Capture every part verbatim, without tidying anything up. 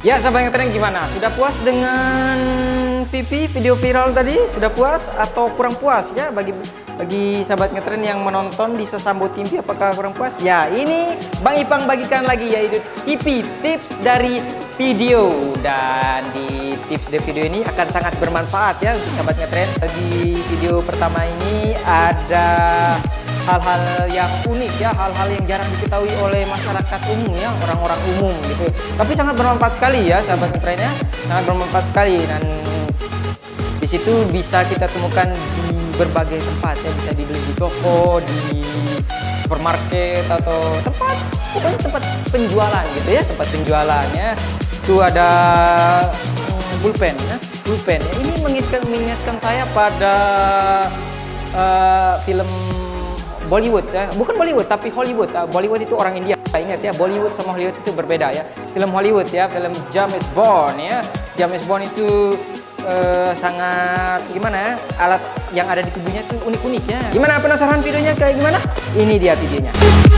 Ya sahabat ngetren, gimana? Sudah puas dengan V P video viral tadi? Sudah puas atau kurang puas ya? Bagi bagi sahabat ngetren yang menonton di Sesambo T V, apakah kurang puas? Ya, ini Bang Ipang bagikan lagi, yaitu T V tips dari video. Dan di tips dari video ini akan sangat bermanfaat ya untuk sahabat ngetren. Di video pertama ini ada hal-hal yang unik ya, hal-hal yang jarang diketahui oleh masyarakat umum ya, orang-orang umum gitu. Tapi sangat bermanfaat sekali ya sahabat ngetren ya, sangat bermanfaat sekali. Dan di situ bisa kita temukan di berbagai tempat ya, bisa dibeli di toko, di supermarket atau tempat, pokoknya tempat penjualan gitu ya, tempat penjualannya. Itu ada hmm, pulpen ya, pulpen ya. Ini mengingatkan, mengingatkan saya pada uh, film Bollywood ya, bukan Bollywood tapi Hollywood. Bollywood itu orang India. Ingat ya, Bollywood sama Hollywood itu berbeda ya. Film Hollywood ya, film James Bond ya. James Bond itu uh, sangat gimana ya? Alat yang ada di tubuhnya itu unik-unik ya. Gimana, penasaran videonya kayak gimana? Ini dia videonya.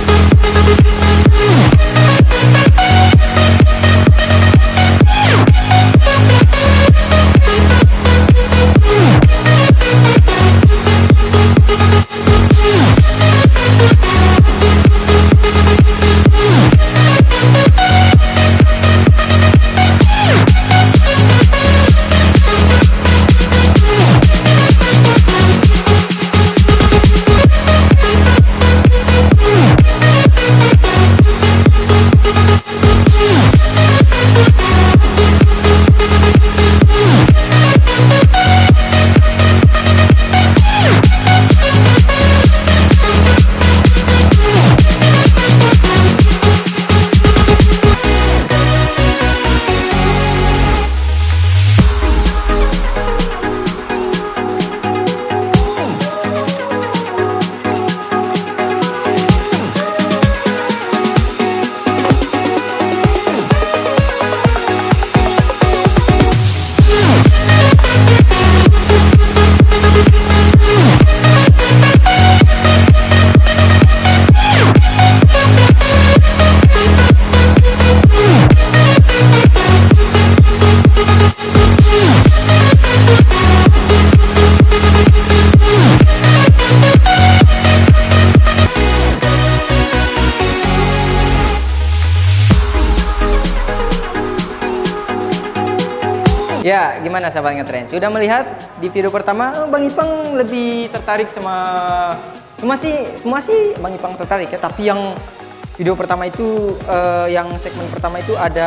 Ya, gimana sahabat ngetren? Sudah melihat di video pertama, Bang Ipang lebih tertarik sama semua sih, semua sih Bang Ipang tertarik ya. Tapi yang video pertama itu, eh, yang segmen pertama itu ada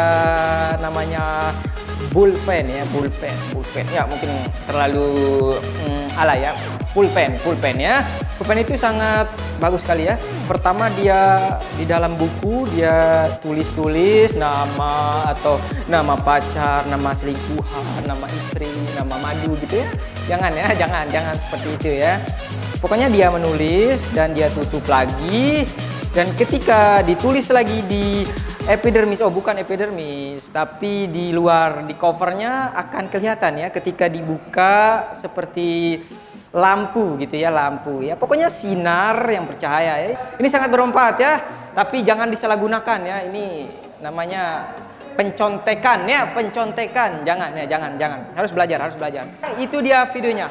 namanya bullpen ya, bullpen, bullpen. Ya mungkin terlalu mm, alay ya. Pulpen, pulpen ya. Pulpen itu sangat bagus sekali ya. Pertama, dia di dalam buku dia tulis-tulis nama atau nama pacar, nama selingkuhan, nama istri, nama madu gitu ya. Jangan ya, jangan, jangan seperti itu ya. Pokoknya dia menulis dan dia tutup lagi. Dan ketika ditulis lagi di epidermis, oh bukan epidermis, tapi di luar, di covernya akan kelihatan ya ketika dibuka seperti lampu gitu ya, lampu ya, pokoknya sinar yang bercahaya ya. Ini sangat bermanfaat ya, tapi jangan disalahgunakan ya. Ini namanya pencontekan ya, pencontekan. Jangan ya, jangan, jangan. Harus belajar, harus belajar. Itu dia videonya.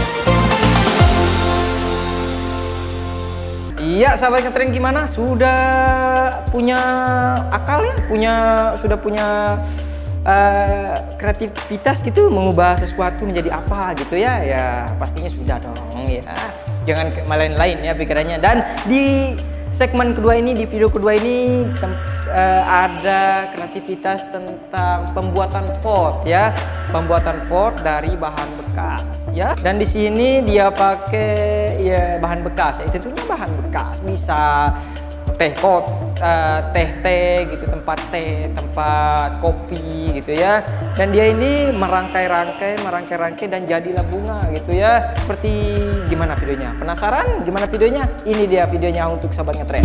Iya sahabat ngetren, gimana? Sudah punya akal ya, punya sudah punya Uh, kreativitas gitu, mengubah sesuatu menjadi apa gitu ya. Ya pastinya sudah dong ya, jangan main-lain ya pikirannya. Dan di segmen kedua ini, di video kedua ini uh, ada kreativitas tentang pembuatan pot ya, pembuatan pot dari bahan bekas ya. Dan di sini dia pakai ya bahan bekas ya, tentunya bahan bekas, bisa teh pot, uh, teh teh gitu, tempat teh, tempat kopi gitu ya. Dan dia ini merangkai-rangkai, merangkai-rangkai dan jadilah bunga gitu ya. Seperti gimana videonya? Penasaran gimana videonya? Ini dia videonya untuk sahabat ngetren.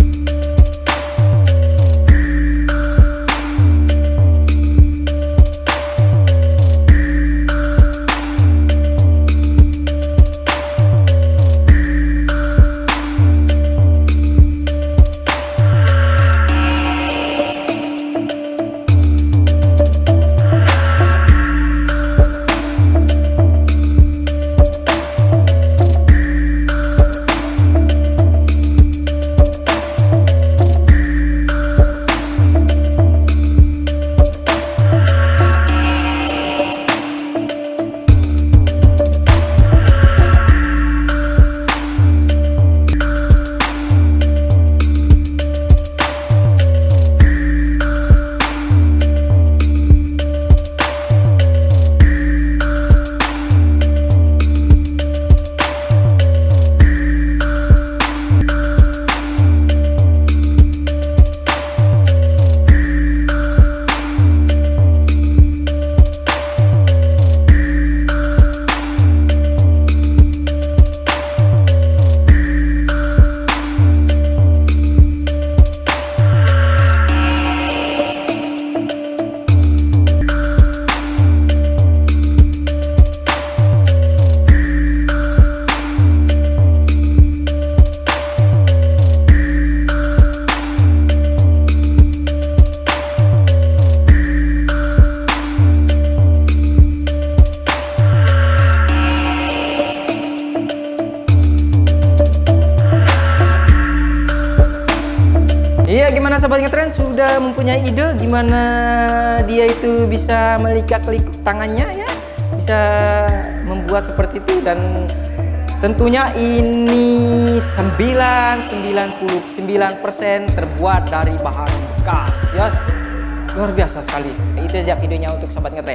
Iya, gimana Sobat Ngetren? Sudah mempunyai ide gimana dia itu bisa melikak-likuk tangannya ya? Bisa membuat seperti itu, dan tentunya ini sembilan puluh sembilan puluh sembilan persen terbuat dari bahan bekas ya. Luar biasa sekali. Itu saja videonya untuk Sobat Ngetren.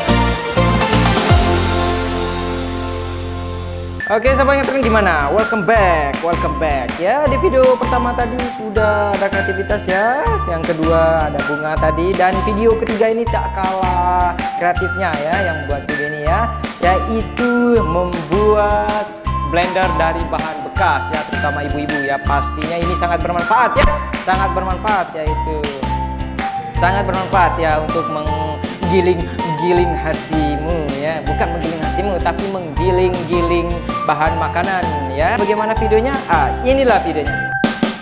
Oke Sobat Ngetren, gimana? Welcome back, welcome back ya. Di video pertama tadi sudah ada kreativitas ya. Yang kedua ada bunga tadi, dan video ketiga ini tak kalah kreatifnya ya, yang buat video ini ya, yaitu membuat blender dari bahan bekas ya, terutama ibu-ibu ya. Pastinya ini sangat bermanfaat ya, sangat bermanfaat, yaitu sangat bermanfaat ya untuk menggiling-giling hatimu ya, bukan menggiling hatimu tapi menggiling-giling bahan makanan ya. Bagaimana videonya? Ah, inilah videonya.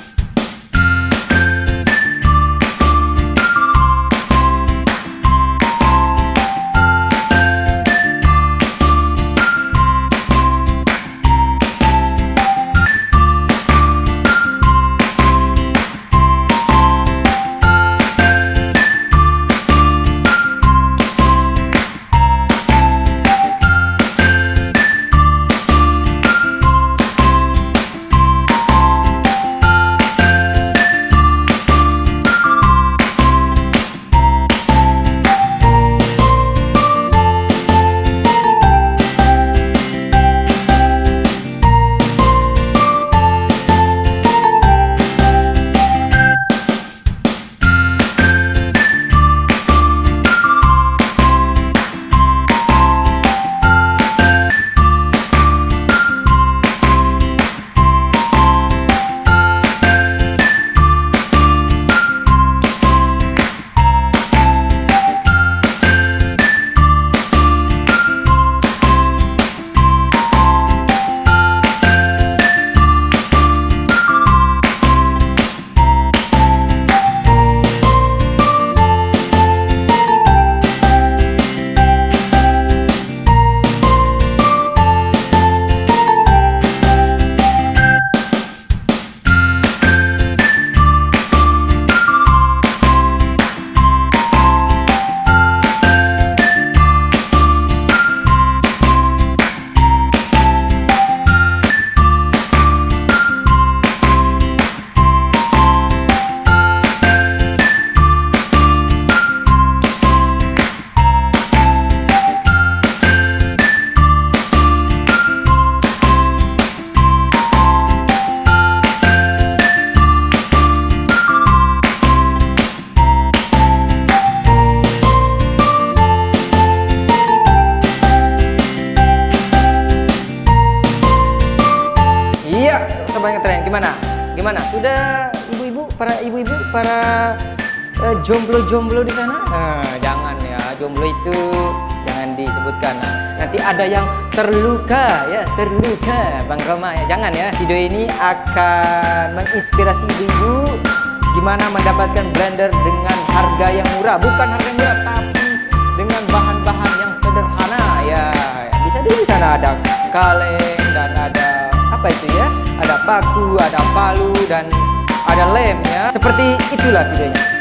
Gimana? Gimana? Sudah ibu-ibu, para ibu-ibu, para jomblo-jomblo uh, di sana? Nah, jangan ya, jomblo itu jangan disebutkan. Nah, nanti ada yang terluka ya, terluka Bang Roma ya. Jangan ya. Video ini akan menginspirasi ibu-ibu gimana mendapatkan blender dengan harga yang murah, bukan harga yang murah tapi dengan bahan-bahan yang sederhana ya. Bisa dulu di sana ada kaleng dan ada apa itu ya? Ada paku, ada palu, dan ada lemnya. Seperti itulah videonya.